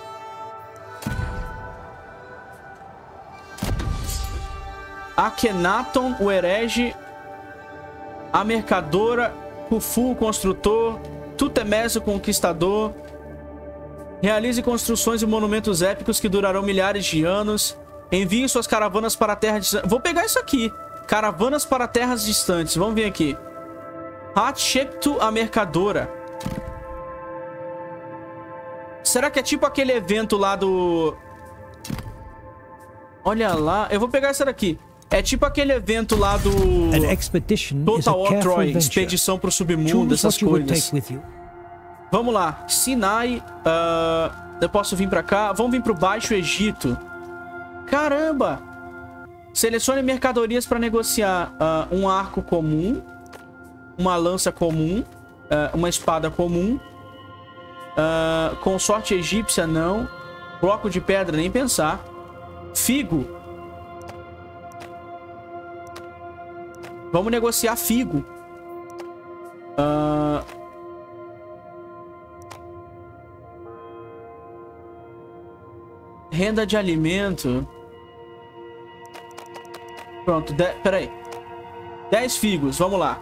A: Akhenaton, o herege. A mercadora. Khufu, o construtor. Tutemés, o conquistador. Realize construções e monumentos épicos que durarão milhares de anos. Envie suas caravanas para terras distantes. Vou pegar isso aqui. Caravanas para terras distantes. Vamos ver aqui. Hatshepsut, a mercadora. Será que é tipo aquele evento lá do... Olha lá. Eu vou pegar essa daqui. É tipo aquele evento lá do... Total War Troy. Expedição pro submundo, essas coisas. Vamos lá. Sinai. Eu posso vir pra cá. Vamos vir pro Baixo Egito. Caramba! Selecione mercadorias para negociar. Um arco comum. Uma lança comum. Uma espada comum. Consorte egípcia, não. Bloco de pedra, nem pensar. Figo. Vamos negociar figo. Renda de alimento. Pronto, peraí. 10 figos, vamos lá.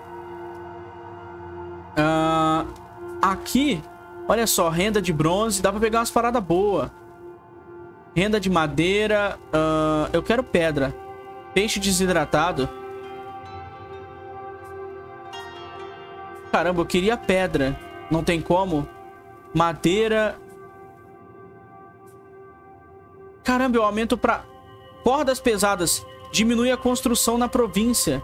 A: Aqui, olha só, renda de bronze. Dá pra pegar umas paradas boas. Renda de madeira. Eu quero pedra. Peixe desidratado. Caramba, eu queria pedra. Não tem como. Madeira. Caramba, eu aumento pra... Cordas pesadas. Diminui a construção na província.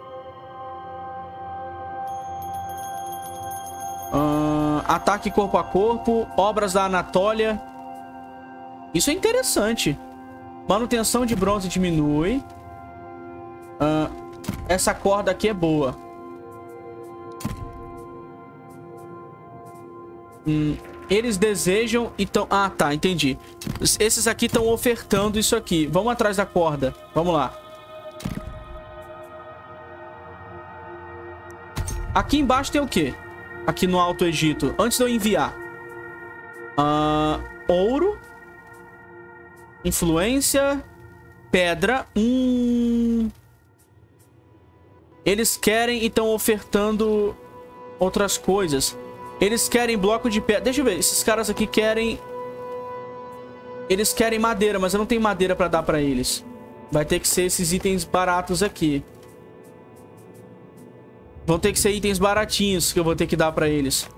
A: Ataque corpo a corpo. Obras da Anatólia. Isso é interessante. Manutenção de bronze diminui. Essa corda aqui é boa. Eles desejam... Então... Ah, tá, entendi. Esses aqui estão ofertando isso aqui. Vamos atrás da corda. Vamos lá. Aqui embaixo tem o quê? Aqui no Alto Egito. Antes de eu enviar. Ouro. Influência. Pedra. Eles querem e estão ofertando outras coisas. Eles querem bloco de pedra. Deixa eu ver. Esses caras aqui querem... Eles querem madeira, mas eu não tenho madeira pra dar pra eles. Vai ter que ser esses itens baratos aqui. Vão ter que ser itens baratinhos que eu vou ter que dar pra eles.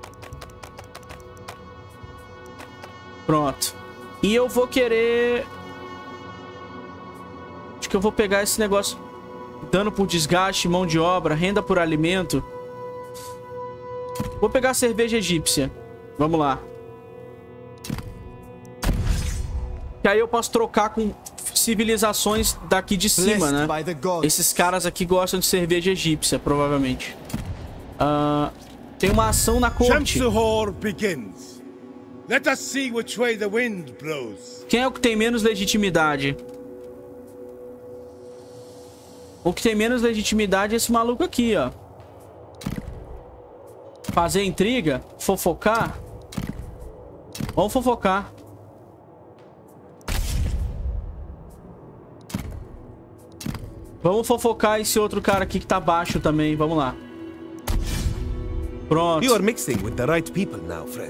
A: Pronto. E eu vou querer... Acho que eu vou pegar esse negócio. Dano por desgaste, mão de obra, renda por alimento. Vou pegar a cerveja egípcia. Vamos lá. Que aí eu posso trocar com civilizações daqui de cima, né? Esses caras aqui gostam de cerveja egípcia, provavelmente. Tem uma ação na corte. Quem é o que tem menos legitimidade? O que tem menos legitimidade é esse maluco aqui, ó. Fazer intriga? Fofocar? Vamos fofocar. Vamos fofocar esse outro cara aqui que tá baixo também. Vamos lá. Pronto.
F: You are mixing with the right people now, friend.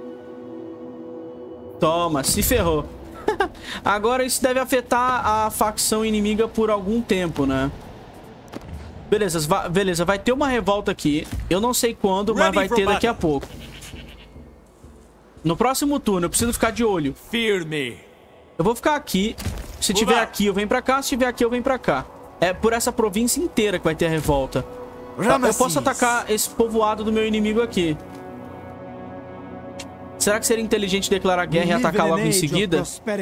A: Toma, se ferrou. Agora isso deve afetar a facção inimiga por algum tempo, né? Beleza, vai ter uma revolta aqui. Eu não sei quando, mas vai ter daqui a pouco. No próximo turno, eu preciso ficar de olho.
E: Fear me.
A: Eu vou ficar aqui. Se tiver aqui, eu venho pra cá. Se tiver aqui, eu venho pra cá. É por essa província inteira que vai ter a revolta. Eu posso atacar esse povoado do meu inimigo aqui. Será que seria inteligente declarar guerra e atacar logo em seguida?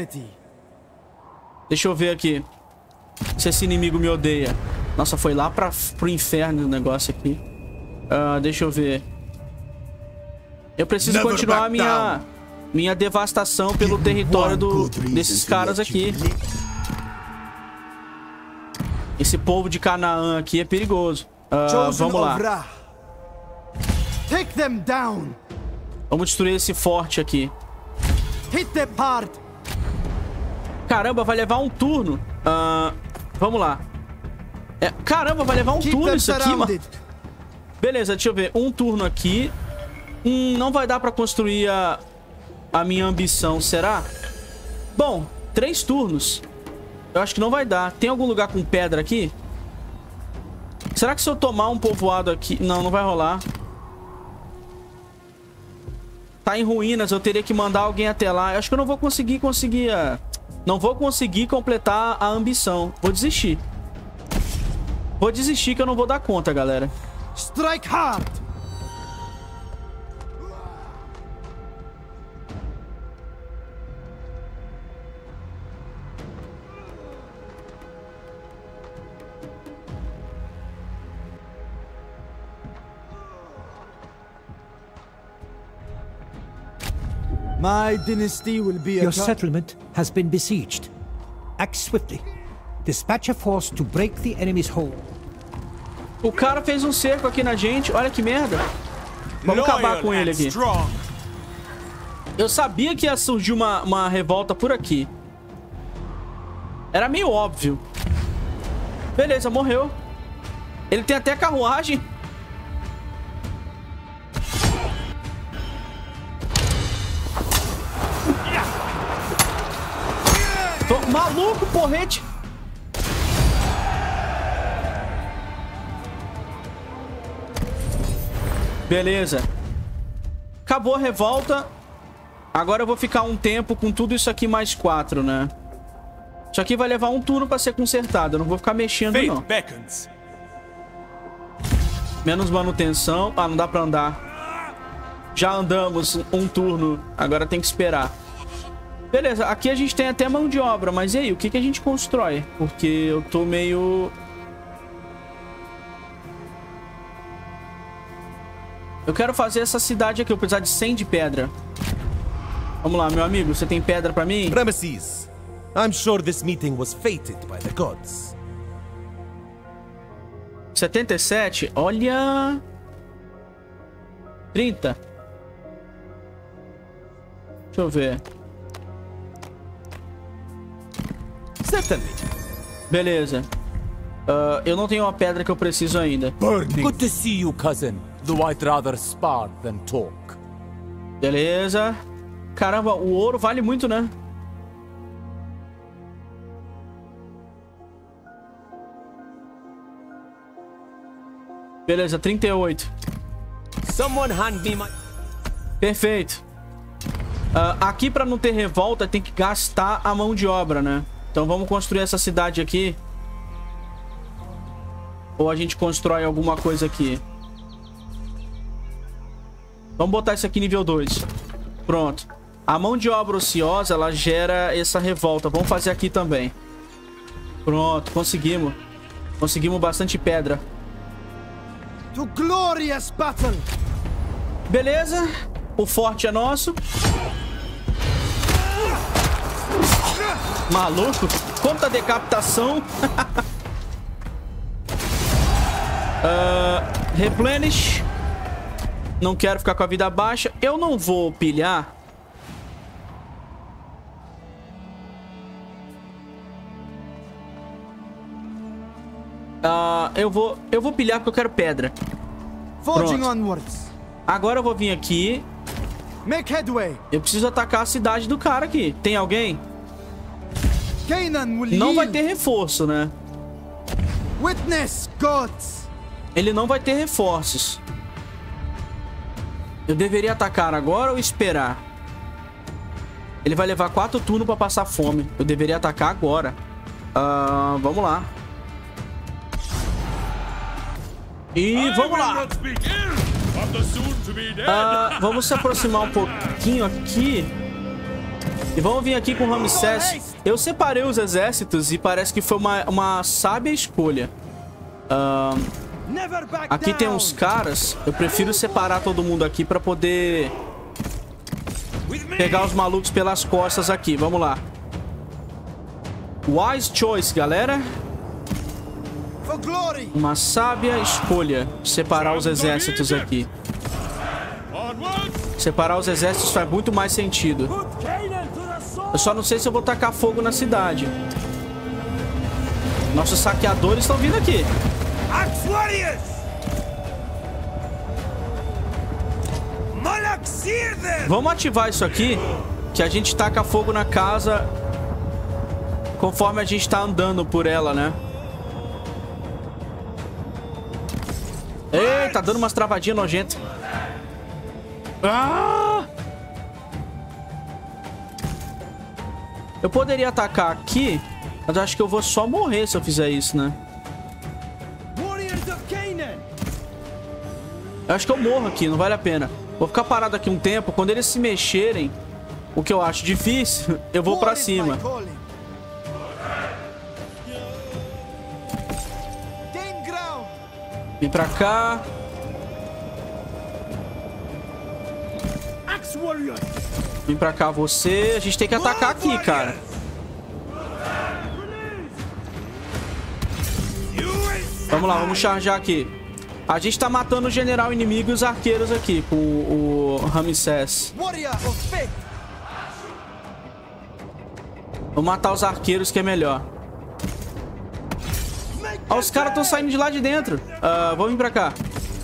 A: Deixa eu ver aqui. Se esse inimigo me odeia. Nossa, foi lá pro inferno o negócio aqui. Deixa eu ver. Eu preciso continuar a minha devastação pelo território desses caras aqui. Esse povo de Canaã aqui é perigoso. Vamos lá. Vamos destruir esse forte aqui. Caramba, vai levar um turno. Vamos lá. Caramba, vai levar um turno isso aqui, mano. Beleza, deixa eu ver. Um turno aqui. Não vai dar pra construir a minha ambição, será? Bom, 3 turnos. Eu acho que não vai dar. Tem algum lugar com pedra aqui? Será que se eu tomar um povoado aqui... Não, não vai rolar. Tá em ruínas, eu teria que mandar alguém até lá. Eu acho que eu não vou conseguir Não vou conseguir completar a ambição. Vou desistir. Vou desistir que eu não vou dar conta, galera.
B: Strike hard! My dynasty will be
D: Your settlement has been besieged. Act swiftly. Dispatch a force to break the enemy's hold.
A: O cara fez um cerco aqui na gente. Olha que merda. Vamos acabar com ele aqui. Eu sabia que ia surgir uma revolta por aqui. Era meio óbvio. Beleza, morreu. Ele tem até carruagem. Tô maluco, porrete. Beleza. Acabou a revolta. Agora eu vou ficar um tempo com tudo isso aqui mais 4, né? Isso aqui vai levar um turno pra ser consertado. Eu não vou ficar mexendo, não. Menos manutenção. Ah, não dá pra andar. Já andamos um turno. Agora tem que esperar. Beleza, aqui a gente tem até mão de obra. Mas e aí, o que a gente constrói? Porque eu tô meio... Eu quero fazer essa cidade aqui. Eu precisar de 100 de pedra. Vamos lá, meu amigo. Você tem pedra pra mim?
F: Ramesses, I'm sure this meeting was fated by the gods.
A: 77? Olha... 30. Deixa eu ver.
F: Certainly.
A: Beleza. Eu não tenho uma pedra que eu preciso ainda.
G: Good to see you, cousin. Though I'd rather spar than talk.
A: Beleza. Caramba, o ouro vale muito, né? Beleza, 38.
G: Someone hand me my...
A: Perfeito. Aqui pra não ter revolta tem que gastar a mão de obra, né? Então vamos construir essa cidade aqui. Ou a gente constrói alguma coisa aqui. Vamos botar isso aqui nível 2. Pronto. A mão de obra ociosa, ela gera essa revolta. Vamos fazer aqui também. Pronto, conseguimos. Conseguimos bastante pedra.
B: To glorious battle.
A: Beleza. O forte é nosso. Maluco. Quanta decapitação. Replenish. Não quero ficar com a vida baixa. Eu não vou pilhar. Eu vou pilhar porque eu quero pedra.
B: Forging onwards.
A: Agora eu vou vir aqui.
B: Make headway.
A: Eu preciso atacar a cidade do cara aqui. Tem alguém?
B: Canaan will
A: não
B: yield.
A: vai ter reforço, né?
B: Witness, gods.
A: Ele não vai ter reforços. Eu deveria atacar agora ou esperar? Ele vai levar 4 turnos pra passar fome. Eu deveria atacar agora. Vamos lá. E vamos lá. Vamos se aproximar um pouquinho aqui. E vamos vir aqui com o Ramsés. Eu separei os exércitos e parece que foi uma sábia escolha. Aqui tem uns caras. Eu prefiro separar todo mundo aqui pra poder pegar os malucos pelas costas aqui. Vamos lá. Wise choice, galera. Uma sábia escolha. Separar os exércitos aqui. Separar os exércitos faz muito mais sentido. Eu só não sei se eu vou tacar fogo na cidade. Nossos saqueadores estão vindo aqui. Vamos ativar isso aqui, que a gente taca fogo na casa conforme a gente tá andando por ela, né? Ei, tá dando umas travadinhas nojentas. Eu poderia atacar aqui, mas acho que eu vou só morrer se eu fizer isso, né? Eu acho que eu morro aqui, não vale a pena. Vou ficar parado aqui um tempo. Quando eles se mexerem, o que eu acho difícil, eu vou pra cima. Vem pra cá. Vem pra cá você. A gente tem que atacar aqui, cara. Vamos lá, vamos charjar aqui. A gente tá matando o general inimigo e os arqueiros aqui com o Ramsés. Vou matar os arqueiros que é melhor. Ó, os caras estão saindo de lá de dentro. Vamos vir pra cá.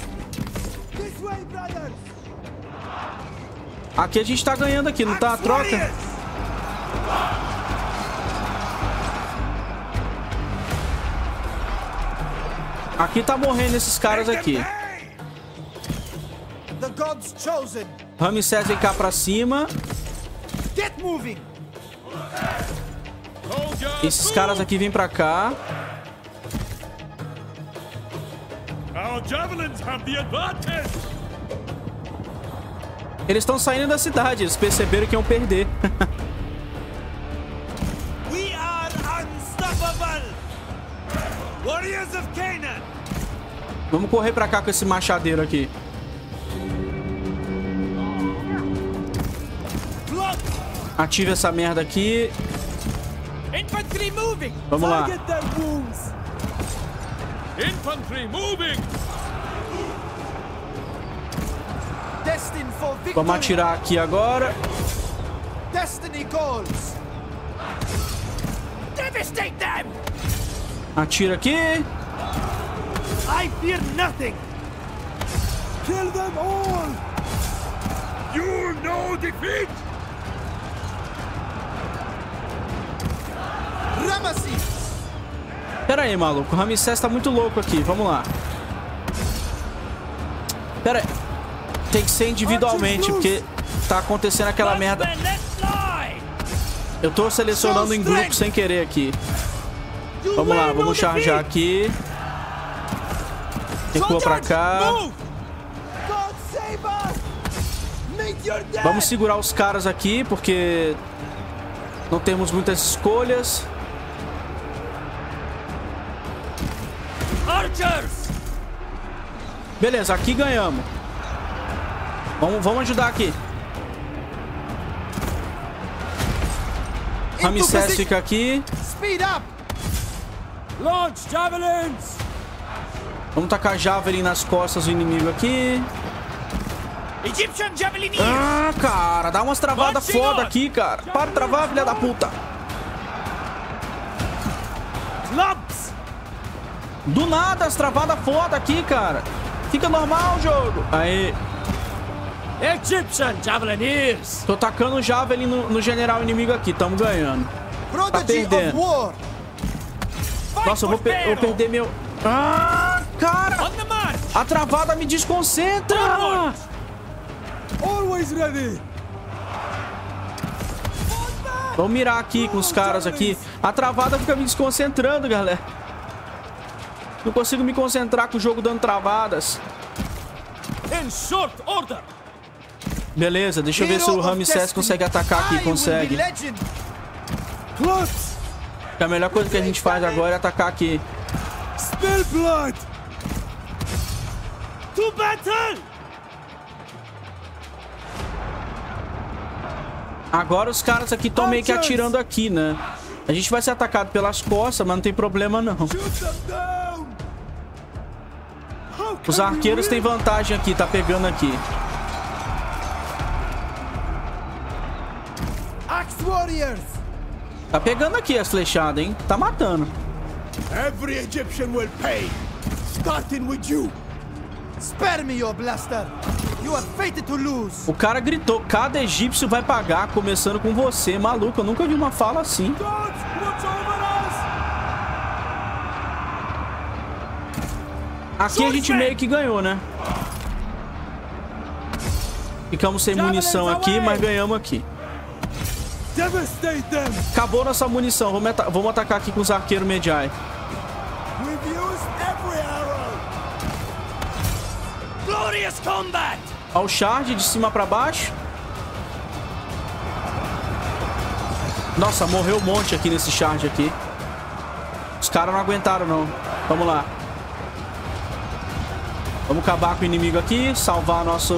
A: Aqui a gente tá ganhando aqui, não tá a troca? Aqui tá morrendo esses caras aqui. Ramsés vem cá pra cima. Esses caras aqui vêm pra cá. Eles estão saindo da cidade. Eles perceberam que iam perder.
E: We are unstoppable. Warriors of Canaan.
A: Vamos correr pra cá com esse machadeiro aqui. Ative essa merda aqui.
E: Infantry moving.
A: Vamos lá.
E: Infantry moving.
A: Vamos atirar aqui agora.
B: Destiny calls.
E: Devastate them.
A: Atira aqui.
E: I fear nothing. Kill them all. You know defeat.
B: Ramesses.
A: Pera aí, maluco. O Ramsés tá muito louco aqui. Vamos lá. Pera aí. Tem que ser individualmente, porque tá acontecendo aquela merda. Eu tô selecionando em grupo sem querer aqui. Vamos lá, vamos charjar aqui. Recua pra cá. Vamos segurar os caras aqui, porque não temos muitas escolhas. Beleza, aqui ganhamos. Vamos ajudar aqui. Ramsés fica aqui.
E: Launch javelins.
A: Vamos tacar javelin nas costas do inimigo aqui.
E: Egyptian Javelineers.
A: Ah, cara, dá umas travadas foda aqui, cara. Para de travar, filha da puta.
E: Clubs.
A: Do nada, as travadas foda aqui, cara. Fica normal o jogo. Aí.
E: Egyptian Javelineers.
A: Tô tacando javelin no general inimigo aqui. Tamo ganhando. Tá perdendo. Nossa, eu vou perder meu... Ah, cara. A travada me desconcentra.
E: Always ready.
A: Vamos mirar aqui com os caras aqui. A travada fica me desconcentrando, galera. Não consigo me concentrar com o jogo dando travadas.
E: In short order.
A: Beleza, deixa eu ver se o Ramsés consegue atacar aqui. Consegue. A melhor coisa que a gente faz agora é atacar aqui.
E: Spill blood. To battle.
A: Agora os caras aqui estão meio que atirando aqui, né? A gente vai ser atacado pelas costas, mas não tem problema não. Os arqueiros têm vantagem aqui, tá pegando aqui. Tá pegando aqui as flechadas, hein? Tá matando.
E: Every Egyptian will pay, starting with you.
B: Spare me, your blaster. You are fated to lose.
A: O cara gritou, cada egípcio vai pagar, começando com você. Maluco, eu nunca vi uma fala assim. Aqui a gente meio que ganhou, né? Ficamos sem munição aqui, mas ganhamos aqui.
E: Devastate them.
A: Acabou nossa munição. Vamos atacar aqui com os arqueiros Medjay.
E: We've used every arrow.
C: Glorious combat!
A: Ao charge de cima pra baixo. Nossa, morreu um monte aqui nesse charge aqui. Os caras não aguentaram, não. Vamos lá. Vamos acabar com o inimigo aqui. Salvar nossa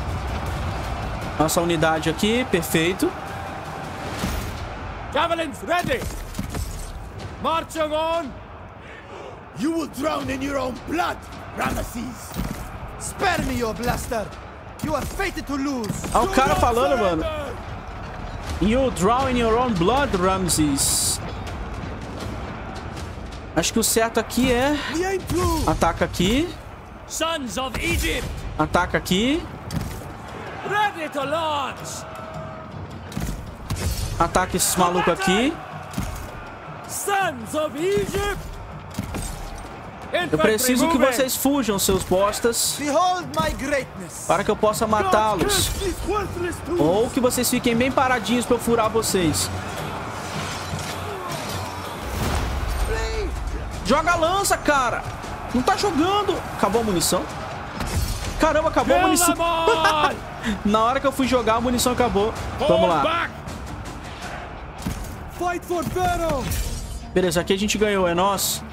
A: unidade aqui. Perfeito.
C: Javelins ready! Marching on!
E: You will drown in your own blood, Ramesses.
B: Spare me your blaster. You are fated to lose.
A: Olha o cara falando, mano. You drown in your own blood, Ramesses. Acho que o certo aqui é... Ataca aqui.
C: Sons of Egypt!
A: Ataca aqui.
C: Ready to launch!
A: Ataca esses malucos aqui.
C: Sons of Egypt!
A: Eu preciso que vocês fujam, seus bostas,
B: Behold my greatness.
A: para que eu possa matá-los. Ou que vocês fiquem bem paradinhos para eu furar vocês. Joga a lança, cara. Não tá jogando. Acabou a munição. Caramba, acabou a munição. Na hora que eu fui jogar, a munição acabou. Vamos lá.
E: Fight for Pharaoh.
A: Beleza, aqui a gente ganhou, é nosso.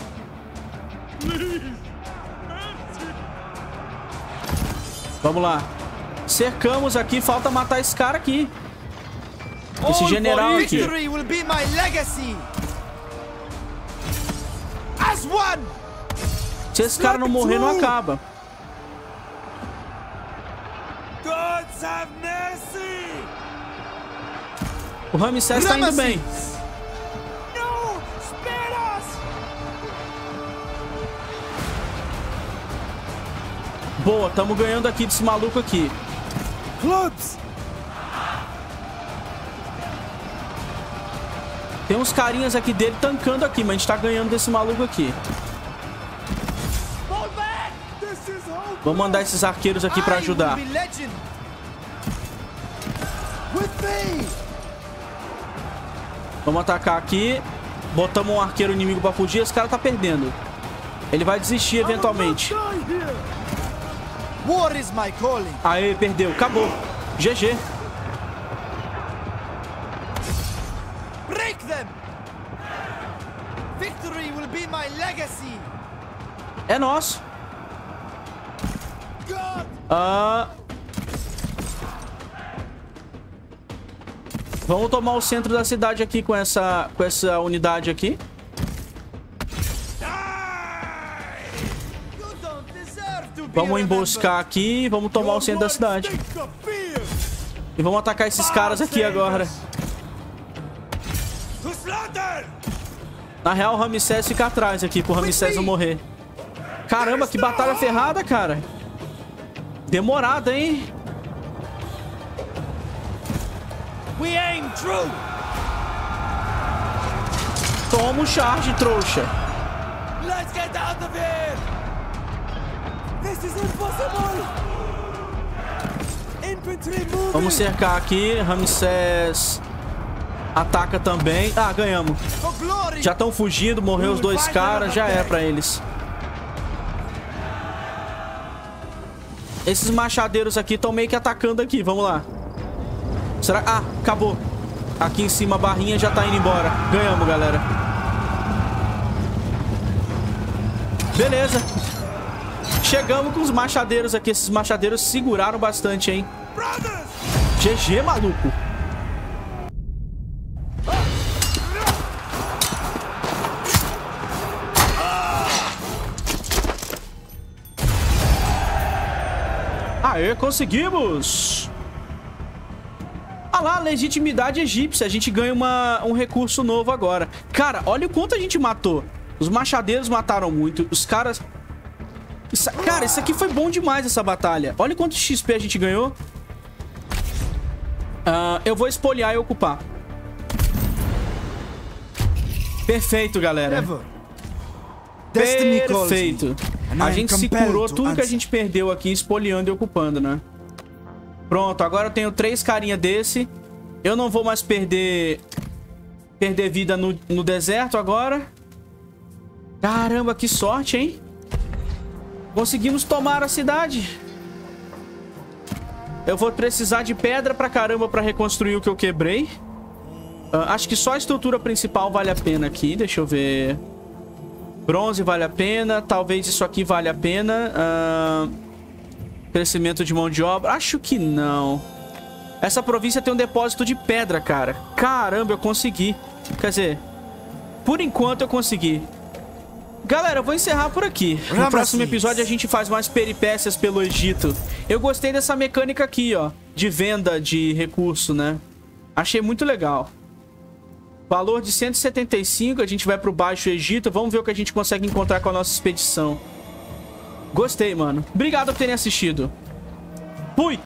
A: Vamos lá. Cercamos aqui, falta matar esse cara aqui. Esse general aqui.
B: Victory will be my legacy. As one.
A: Se esse cara não morrer, não acaba.
E: Gods have mercy.
A: O Ramsés tá indo bem.
E: No, spare us.
A: Boa, tamo ganhando aqui desse maluco aqui.
E: Clubs.
A: Tem uns carinhas aqui dele tancando aqui, mas a gente tá ganhando desse maluco aqui. Vamos mandar esses arqueiros aqui pra ajudar. Vamos atacar aqui. Botamos um arqueiro inimigo pra fugir. Esse cara tá perdendo. Ele vai desistir eventualmente.
B: War is my calling.
A: Aê, perdeu. Acabou. GG.
B: Break them. Victory will be my legacy.
A: É nosso. Vamos tomar o centro da cidade aqui com essa unidade aqui. Vamos emboscar aqui. Vamos tomar o centro da cidade. E vamos atacar esses caras aqui agora. Na real, o Ramsés fica atrás aqui pro Ramsés não morrer. Caramba, que batalha ferrada, cara. Demorada, hein?
C: We aim true!
A: Toma o charge, trouxa.
C: Let's get out of here!
E: This is impossible. Infantry moving.
A: Vamos cercar aqui. Ramsés ataca também. Ah, ganhamos. Já estão fugindo. Morreu os dois caras. Já é pra eles. Esses machadeiros aqui estão meio que atacando aqui. Vamos lá. Será? Ah, acabou. Aqui em cima a barrinha já tá indo embora. Ganhamos, galera. Beleza. Chegamos com os machadeiros aqui. Esses machadeiros seguraram bastante, hein? GG, maluco. Aê, conseguimos! Ah lá, legitimidade egípcia. A gente ganha um recurso novo agora. Cara, olha o quanto a gente matou. Os machadeiros mataram muito. Os caras... Cara, isso aqui foi bom demais, essa batalha. Olha quanto XP a gente ganhou. Eu vou espoliar e ocupar. Perfeito, galera. Perfeito. A gente se curou tudo que a gente perdeu aqui, espoliando e ocupando, né? Pronto, agora eu tenho 3 carinha desse. Eu não vou mais perder vida no deserto agora. Caramba, que sorte, hein? Conseguimos tomar a cidade. Eu vou precisar de pedra pra caramba pra reconstruir o que eu quebrei. Acho que só a estrutura principal vale a pena aqui. Deixa eu ver. Bronze vale a pena. Talvez isso aqui vale a pena. Crescimento de mão de obra. Acho que não. Essa província tem um depósito de pedra, cara. Caramba, eu consegui. Quer dizer, por enquanto eu consegui. Galera, eu vou encerrar por aqui. No próximo episódio a gente faz mais peripécias pelo Egito. Eu gostei dessa mecânica aqui, ó, de venda de recurso, né? Achei muito legal. Valor de 175, a gente vai pro Baixo Egito. Vamos ver o que a gente consegue encontrar com a nossa expedição. Gostei, mano. Obrigado por terem assistido. Fui!